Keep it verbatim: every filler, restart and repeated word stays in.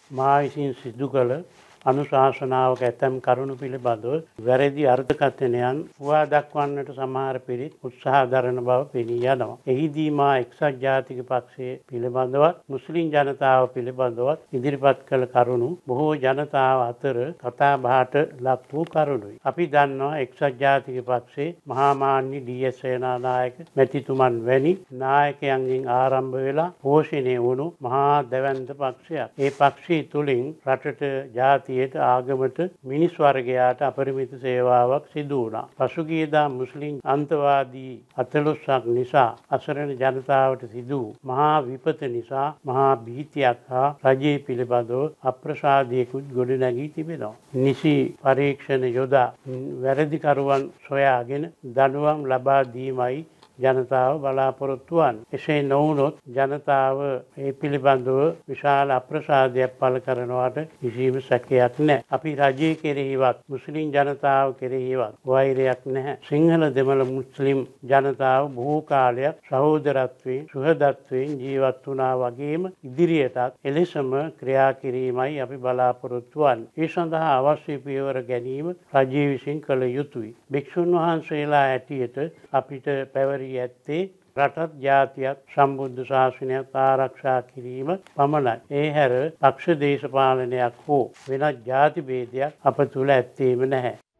මා විසින් සිදු කළ අනුශාසනාවක ඇතැම් කරුණු පිළිබඳව වැරදි අර්ථකථනයන් හුවා දක්වන්නට සමහර පිරිස් උත්සාහ දරන බව පෙනී යනවා. එහිදී මා එක්සත් ජාතික පක්ෂය පිළිබඳවත් මුස්ලිම් ජනතාව පිළිබඳවත් ඉදිරිපත් කළ කරුණු බොහෝ ජනතාව අතර කතා බහට ලක් වූ කරුණුයි. අපි දන්නවා එක්සත් ජාතික පක්ෂයේ මහා මාන්‍ය ඩී එස් සේනානායක මැතිතුමන් වැනි නායකයන්ගෙන් ආරම්භ වෙලා පෝෂණය වුණු මහා දැවැන්ත පක්ෂයක්. ඒ පක්ෂය තුළින් රටට ජාති ආගමට මිනිස් වර්ගයාට අපරිමිත සේවාවක් සිදු වුණා. පසුගියදා මුස්ලිම් අන්තවාදී අතලොස්සක් නිසා අසරණ ජනතාවට සිදු මහා විපත නිසා මහා භීතියක් හා රජයේ පිළිබඳව අප්‍රසාදයකුත් ගොඩනැගී තිබෙනවා. නිසි පරීක්ෂණ යොදා වැරදිකරුවන් සොයාගෙන දඬුවම් ලබා දීමයි ජනතාව බලාපොරොත්තු වන්නේ. එසේ නොවුනොත් ජනතාව ඒ පිළිබඳව විශාල අප්‍රසාදයක් පළ කරනවාට කිසිම සැකයක් නැහැ. අපි රජයේ කෙරෙහිවත් මුස්ලිම් ජනතාව කෙරෙහිවත් වෛරයක් නැහැ. සිංහල දෙමළ මුස්ලිම් ජනතාව බොහෝ කාලයක් සහෝදරත්වයෙන් සුහදත්වයෙන් ජීවත් වුණා වගේම ඉදිරියටත් එලෙසම ක්‍රියා කිරීමයි අපි බලාපොරොත්තු වන්නේ. ඒ සඳහා අවශ්‍ය පියවර ගැනීම රජය විසින් කළ යුතුයි. භික්ෂුන් වහන්සේලා ඇටියට අපිට පැවරී ඇත්තේ රටත් ජාතියත් සම්බුද්ධ ශාසනයත් ආරක්ෂා කිරීම පමණයි. ඒ හැර පක්ෂ දේශපාලනයක් හෝ වෙනත් ජාති භේදයක් අප තුළ ඇත්තේම නැහැ.